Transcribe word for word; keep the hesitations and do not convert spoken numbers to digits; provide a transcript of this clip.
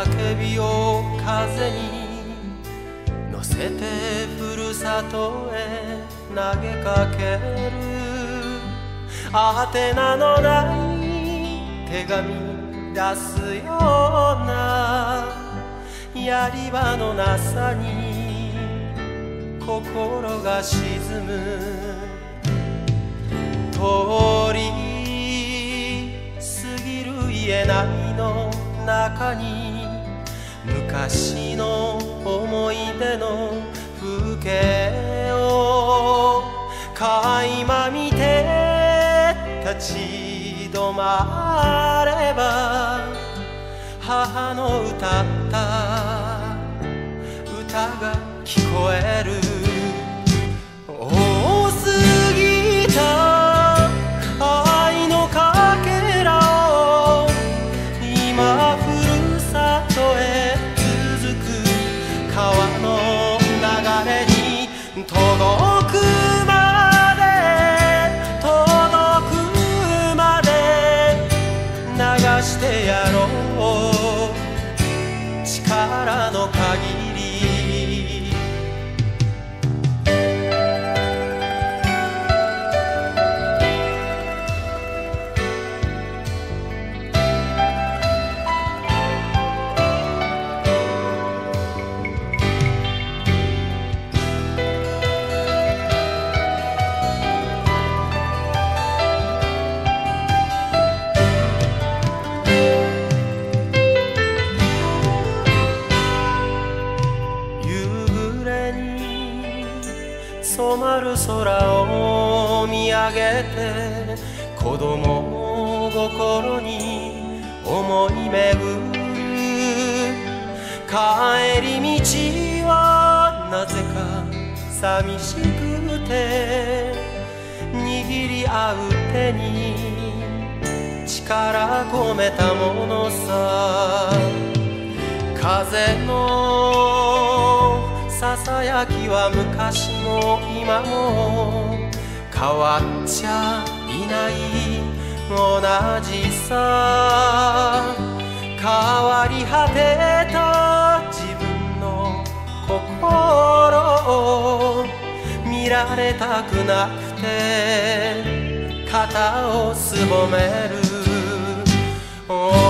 叫びを風に乗せてふるさとへ投げかける。宛名のない手紙出すようなやり場のなさに心が沈む。通り過ぎる家並みの中に昔の思い出の風景を垣間見て立ち止まれば、母の歌った歌が聞こえる。多すぎた愛のかけらを今ふるさとへ続く川の流れに届くまで届くまで流してやろう力の限り。染まる空を見上げて子供心に思い巡る。帰り道はなぜか寂しくて握り合う手に力込めたものさ。風のささやきは昔も今も変わっちゃいない同じさ。変わり果てた自分の心を見られたくなくて肩をすぼめる。